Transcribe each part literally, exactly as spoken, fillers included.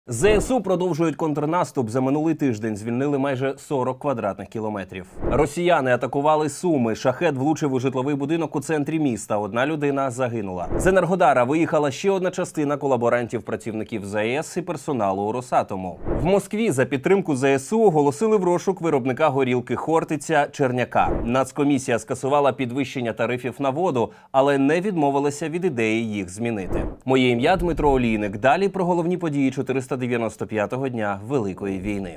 зе ес у продовжують контрнаступ. За минулий тиждень звільнили майже сорок квадратних кілометрів. Росіяни атакували Суми. Шахед влучив у житловий будинок у центрі міста. Одна людина загинула. З Енергодара виїхала ще одна частина колаборантів працівників зе ес і персоналу у Росатому. В Москві за підтримку зе ес у оголосили в розшук виробника горілки Хортиця Черняка. Нацкомісія скасувала підвищення тарифів на воду, але не відмовилася від ідеї їх змінити. Моє ім'я Дмитро Олійник. Далі про головні події чотириста дев'яносто п'ятого дня Великої війни.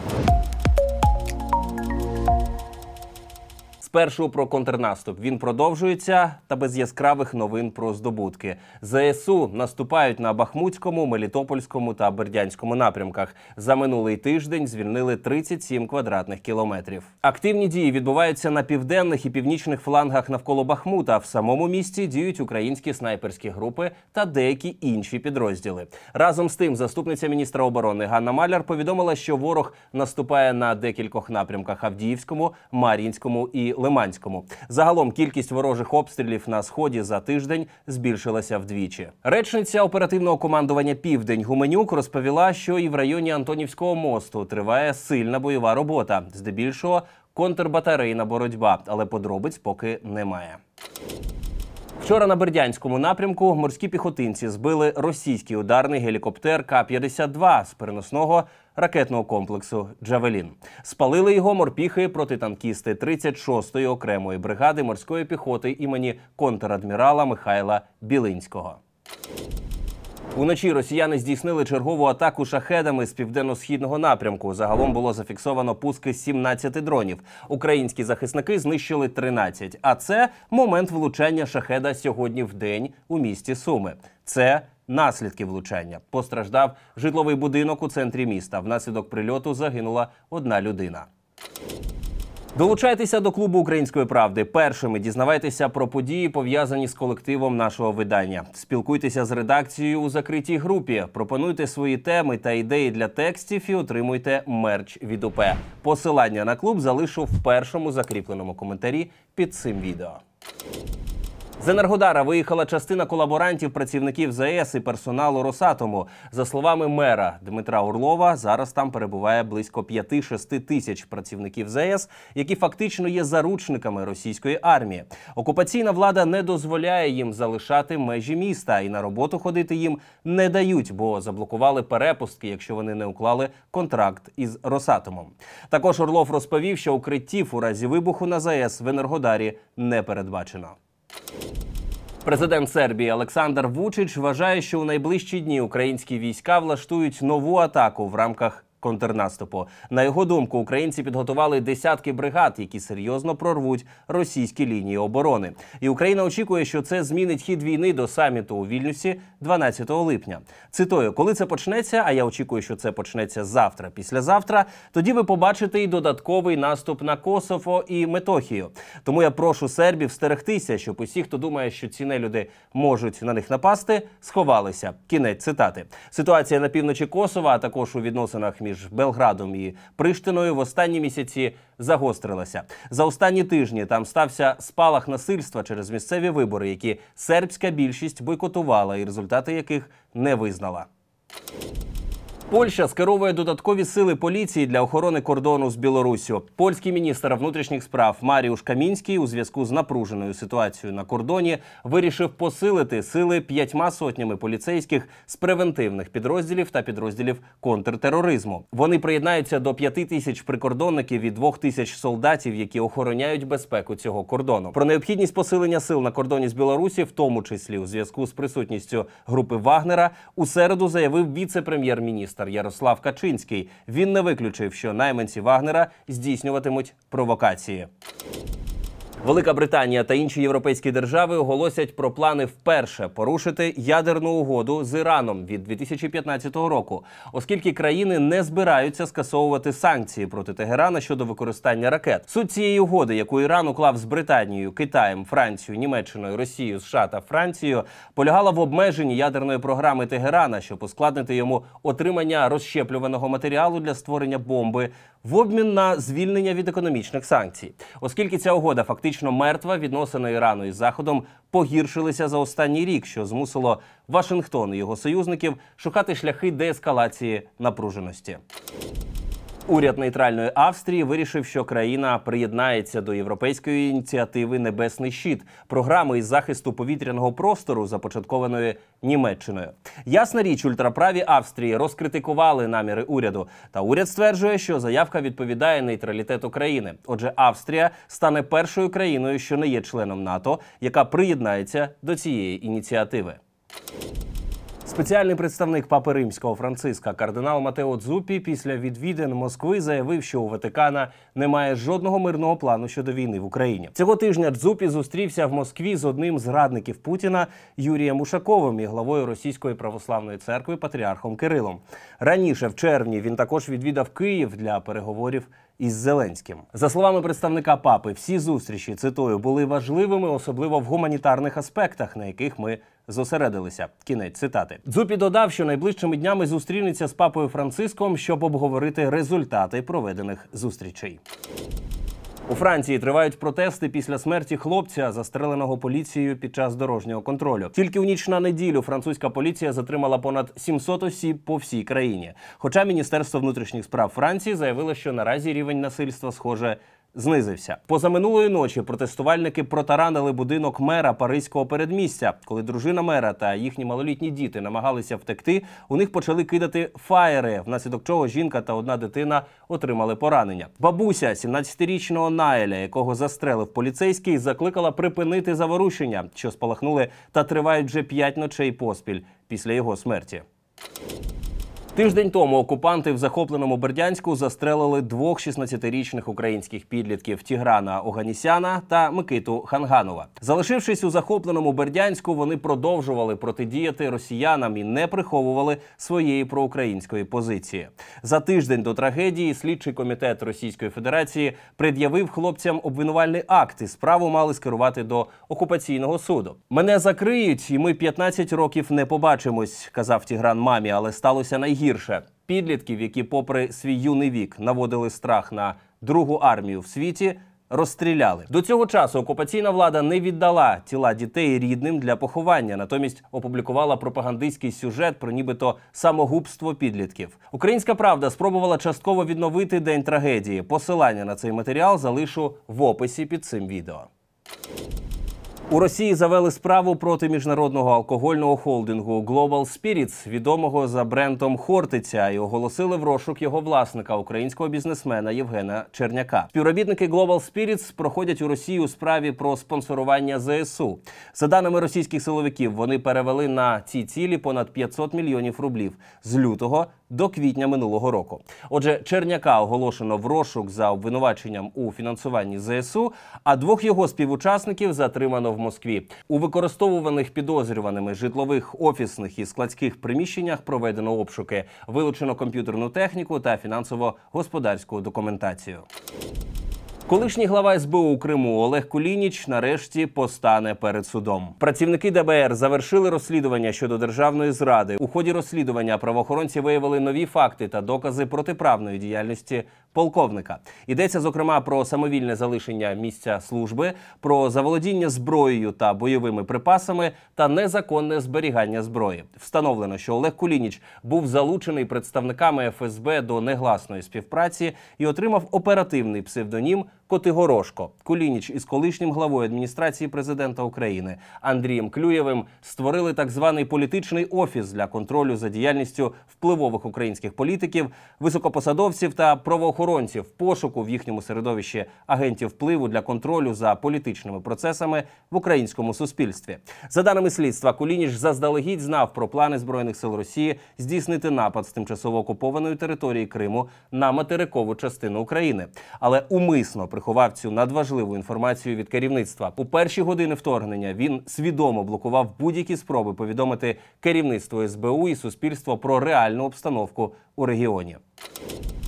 Спершу про контрнаступ. Він продовжується, та без яскравих новин про здобутки. зе ес у наступають на Бахмутському, Мелітопольському та Бердянському напрямках. За минулий тиждень звільнили тридцять сім квадратних кілометрів. Активні дії відбуваються на південних і північних флангах навколо Бахмута. В самому місті діють українські снайперські групи та деякі інші підрозділи. Разом з тим, заступниця міністра оборони Ганна Маляр повідомила, що ворог наступає на декількох напрямках – Авдіївському, Мар'їнському і Лиманському. Загалом кількість ворожих обстрілів на Сході за тиждень збільшилася вдвічі. Речниця оперативного командування «Південь» Гуменюк розповіла, що і в районі Антонівського мосту триває сильна бойова робота. Здебільшого контрбатарейна боротьба, але подробиць поки немає. Вчора на Бердянському напрямку морські піхотинці збили російський ударний гелікоптер Ка п'ятдесят два з переносного ракетного комплексу «Джавелін». Спалили його морпіхи-протитанкісти тридцять шостої окремої бригади морської піхоти імені контрадмірала Михайла Білинського. Уночі росіяни здійснили чергову атаку шахедами з південно-східного напрямку. Загалом було зафіксовано пуски сімнадцяти дронів. Українські захисники знищили тринадцять. А це момент влучання шахеда сьогодні в день у місті Суми. Це наслідки влучання. Постраждав житловий будинок у центрі міста. Внаслідок прильоту загинула одна людина. Долучайтеся до клубу «Української правди». Першими дізнавайтеся про події, пов'язані з колективом нашого видання. Спілкуйтеся з редакцією у закритій групі. Пропонуйте свої теми та ідеї для текстів і отримуйте мерч від УП. Посилання на клуб залишу в першому закріпленому коментарі під цим відео. З Енергодара виїхала частина колаборантів працівників зе ес і персоналу Росатому. За словами мера Дмитра Орлова, зараз там перебуває близько п'яти-шести тисяч працівників зе ес, які фактично є заручниками російської армії. Окупаційна влада не дозволяє їм залишати межі міста і на роботу ходити їм не дають, бо заблокували перепустки, якщо вони не уклали контракт із Росатомом. Також Орлов розповів, що укриттів у разі вибуху на зе ес в Енергодарі не передбачено. Президент Сербії Олександр Вучич вважає, що у найближчі дні українські війська влаштують нову атаку в рамках контрнаступу. На його думку, українці підготували десятки бригад, які серйозно прорвуть російські лінії оборони. І Україна очікує, що це змінить хід війни до саміту у Вільнюсі дванадцятого липня. Цитую, коли це почнеться, а я очікую, що це почнеться завтра, післязавтра, тоді ви побачите і додатковий наступ на Косово і Метохію. Тому я прошу сербів стерегтися, щоб усі, хто думає, що ці нелюди можуть на них напасти, сховалися. Кінець цитати. Ситуація на півночі Косова, а також у відносинах між Белградом і Приштиною в останні місяці загострилася. За останні тижні там стався спалах насильства через місцеві вибори, які сербська більшість бойкотувала і результати яких не визнала. Польща скеровує додаткові сили поліції для охорони кордону з Білоруссю. Польський міністр внутрішніх справ Маріуш Камінський у зв'язку з напруженою ситуацією на кордоні вирішив посилити сили п'ятьма сотнями поліцейських з превентивних підрозділів та підрозділів контртероризму. Вони приєднаються до п'яти тисяч прикордонників і двох тисяч солдатів, які охороняють безпеку цього кордону. Про необхідність посилення сил на кордоні з Білорусі, в тому числі у зв'язку з присутністю групи Вагнера, у середу заявив віце-прем'єр-міністр Ярослав Качинський. Він не виключив, що найманці Вагнера здійснюватимуть провокації. Велика Британія та інші європейські держави оголосять про плани вперше порушити ядерну угоду з Іраном від дві тисячі п'ятнадцятого року, оскільки країни не збираються скасовувати санкції проти Тегерана щодо використання ракет. Суть цієї угоди, яку Іран уклав з Британією, Китаєм, Францією, Німеччиною, Росією, США та Францією, полягала в обмеженні ядерної програми Тегерана, щоб ускладнити йому отримання розщеплюваного матеріалу для створення бомби в обмін на звільнення від економічних санкцій. Оскільки ця угода фактично практично мертва, відносини Ірану із Заходом погіршилися за останній рік, що змусило Вашингтон і його союзників шукати шляхи деескалації напруженості. Уряд нейтральної Австрії вирішив, що країна приєднається до європейської ініціативи «Небесний щит» – програми із захисту повітряного простору, започаткованої Німеччиною. Ясна річ, ультраправі Австрії розкритикували наміри уряду. Та уряд стверджує, що заявка відповідає нейтралітету країни. Отже, Австрія стане першою країною, що не є членом НАТО, яка приєднається до цієї ініціативи. Спеціальний представник Папи Римського Франциска кардинал Матео Дзуппі після відвідин Москви заявив, що у Ватикана немає жодного мирного плану щодо війни в Україні. Цього тижня Дзуппі зустрівся в Москві з одним з радників Путіна Юрієм Ушаковим і главою Російської православної церкви патріархом Кирилом. Раніше, в червні, він також відвідав Київ для переговорів із Зеленським. За словами представника Папи, всі зустрічі, цитую, були важливими, особливо в гуманітарних аспектах, на яких ми зосередилися. Кінець цитати. Дзуппі додав, що найближчими днями зустрінеться з Папою Франциском, щоб обговорити результати проведених зустрічей. У Франції тривають протести після смерті хлопця, застреленого поліцією під час дорожнього контролю. Тільки у ніч на неділю французька поліція затримала понад сімсот осіб по всій країні. Хоча Міністерство внутрішніх справ Франції заявило, що наразі рівень насильства, схоже, знизився. Позаминулої ночі протестувальники протаранили будинок мера паризького передмістя. Коли дружина мера та їхні малолітні діти намагалися втекти, у них почали кидати фаєри, внаслідок чого жінка та одна дитина отримали поранення. Бабуся сімнадцятирічного Наеля, якого застрелив поліцейський, закликала припинити заворушення, що спалахнули та тривають вже п'ять ночей поспіль після його смерті. Тиждень тому окупанти в захопленому Бердянську застрелили двох шістнадцятирічних українських підлітків – Тіграна Оганісяна та Микиту Ханганова. Залишившись у захопленому Бердянську, вони продовжували протидіяти росіянам і не приховували своєї проукраїнської позиції. За тиждень до трагедії слідчий комітет Російської Федерації пред'явив хлопцям обвинувальний акт, і справу мали скерувати до окупаційного суду. «Мене закриють, і ми п'ятнадцять років не побачимось», – казав Тігран мамі, але сталося найгірше. Гірше. Підлітків, які попри свій юний вік наводили страх на другу армію в світі, розстріляли. До цього часу окупаційна влада не віддала тіла дітей рідним для поховання, натомість опублікувала пропагандистський сюжет про нібито самогубство підлітків. «Українська правда» спробувала частково відновити день трагедії. Посилання на цей матеріал залишу в описі під цим відео. У Росії завели справу проти міжнародного алкогольного холдингу Global Spirits, відомого за брендом «Хортиця», і оголосили в розшук його власника, українського бізнесмена Євгена Черняка. Співробітники Global Spirits проходять у Росії у справі про спонсорування зе ес у. За даними російських силовиків, вони перевели на ці цілі понад п'ятсот мільйонів рублів з лютого до квітня минулого року. Отже, Черняка оголошено в розшук за обвинуваченням у фінансуванні зе ес у, а двох його співучасників затримано в Москві. У використовуваних підозрюваними житлових, офісних і складських приміщеннях проведено обшуки, вилучено комп'ютерну техніку та фінансово-господарську документацію. Колишній глава ес бе у у Криму Олег Кулініч нарешті постане перед судом. Працівники де бе ер завершили розслідування щодо державної зради. У ході розслідування правоохоронці виявили нові факти та докази протиправної діяльності полковника. Йдеться, зокрема, про самовільне залишення місця служби, про заволодіння зброєю та бойовими припасами та незаконне зберігання зброї. Встановлено, що Олег Кулініч був залучений представниками еф ес бе до негласної співпраці і отримав оперативний псевдонім Котигорошко. Кулініч із колишнім главою адміністрації президента України Андрієм Клюєвим створили так званий політичний офіс для контролю за діяльністю впливових українських політиків, високопосадовців та правоохоронців в пошуку в їхньому середовищі агентів впливу для контролю за політичними процесами в українському суспільстві. За даними слідства, Кулініч заздалегідь знав про плани Збройних сил Росії здійснити напад з тимчасово окупованої території Криму на материкову частину України, але умисно приховав цю надважливу інформацію від керівництва. У перші години вторгнення він свідомо блокував будь-які спроби повідомити керівництво ес бе у і суспільство про реальну обстановку у регіоні.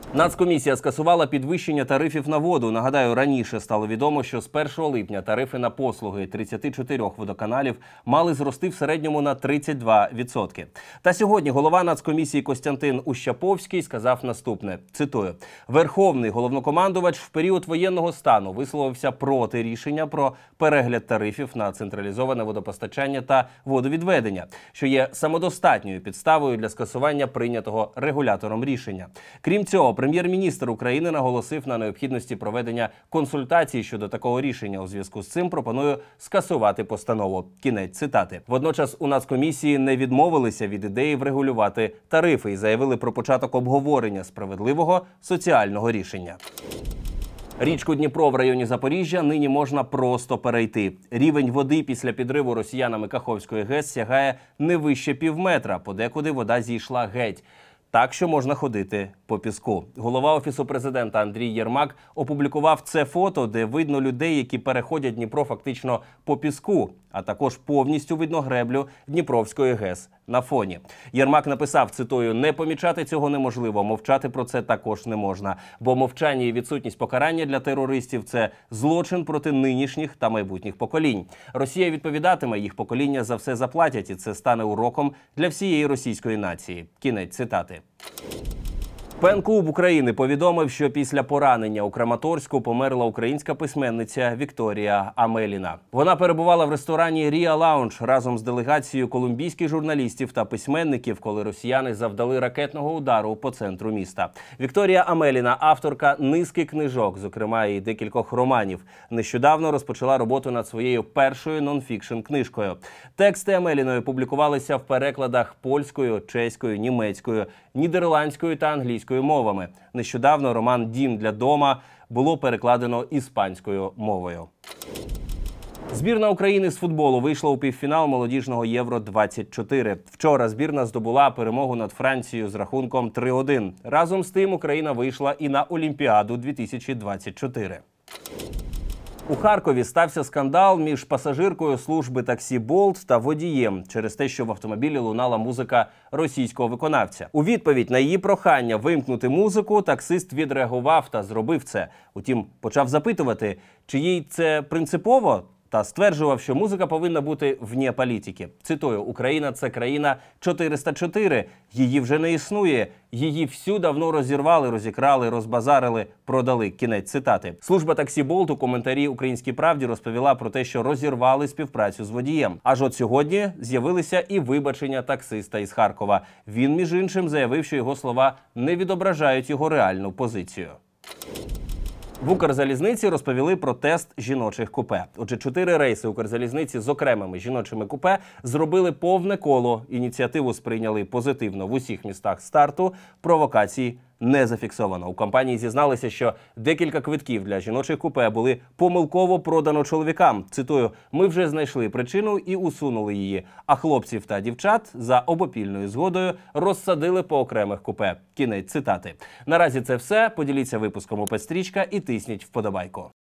Нацкомісія скасувала підвищення тарифів на воду. Нагадаю, раніше стало відомо, що з першого липня тарифи на послуги тридцяти чотирьох водоканалів мали зрости в середньому на тридцять два відсотки. Та сьогодні голова Нацкомісії Костянтин Ущаповський сказав наступне, цитую, «Верховний головнокомандувач в період воєнного стану висловився проти рішення про перегляд тарифів на централізоване водопостачання та водовідведення, що є самодостатньою підставою для скасування прийнятого регулятором рішення. Крім цього, прем'єр-міністр України наголосив на необхідності проведення консультацій щодо такого рішення. У зв'язку з цим пропоную скасувати постанову». Кінець цитати. Водночас у Нацкомісії не відмовилися від ідеї врегулювати тарифи і заявили про початок обговорення справедливого соціального рішення. Річку Дніпро в районі Запоріжжя нині можна просто перейти. Рівень води після підриву росіянами Каховської ГЕС сягає не вище півметра, подекуди вода зійшла геть. Так, що можна ходити по піску. Голова Офісу президента Андрій Єрмак опублікував це фото, де видно людей, які переходять Дніпро фактично по піску, а також повністю видно греблю Дніпровської ГЕС на фоні. Єрмак написав, цитую, «Не помічати цього неможливо, мовчати про це також не можна, бо мовчання і відсутність покарання для терористів – це злочин проти нинішніх та майбутніх поколінь. Росія відповідатиме, їх покоління за все заплатять, і це стане уроком для всієї російської нації». Кінець цитати. Пен-клуб України повідомив, що після поранення у Краматорську померла українська письменниця Вікторія Амеліна. Вона перебувала в ресторані «Ріа Лаунж» разом з делегацією колумбійських журналістів та письменників, коли росіяни завдали ракетного удару по центру міста. Вікторія Амеліна – авторка низки книжок, зокрема і декількох романів. Нещодавно розпочала роботу над своєю першою нон-фікшн книжкою. Тексти Амеліної публікувалися в перекладах польською, чеською, німецькою, нідерландською та англійською мовами. Нещодавно роман «Дім для дома» було перекладено іспанською мовою. Збірна України з футболу вийшла у півфінал молодіжного Євро двадцять чотири. Вчора збірна здобула перемогу над Францією з рахунком три один. Разом з тим Україна вийшла і на Олімпіаду дві тисячі двадцять чотири. У Харкові стався скандал між пасажиркою служби таксі «Болт» та водієм через те, що в автомобілі лунала музика російського виконавця. У відповідь на її прохання вимкнути музику таксист відреагував та зробив це. Утім, почав запитувати, чи їй це принципово, та стверджував, що музика повинна бути вне політики. Цитую, «Україна – це країна чотириста чотири, її вже не існує, її всю давно розірвали, розікрали, розбазарили, продали». Кінець цитати. Служба таксі «Болт» у коментарі «Українській правді» розповіла про те, що розірвали співпрацю з водієм. Аж от сьогодні з'явилися і вибачення таксиста із Харкова. Він, між іншим, заявив, що його слова не відображають його реальну позицію. В Укрзалізниці розповіли про тест жіночих купе. Отже, чотири рейси Укрзалізниці з окремими жіночими купе зробили повне коло. Ініціативу сприйняли позитивно в усіх містах старту. Провокацій не зафіксовано. У компанії зізналися, що декілька квитків для жіночих купе були помилково продано чоловікам. Цитую, «Ми вже знайшли причину і усунули її, а хлопців та дівчат за обопільною згодою розсадили по окремих купе». Кінець цитати. Наразі це все. Поділіться випуском у Пестрічка і тисніть вподобайку.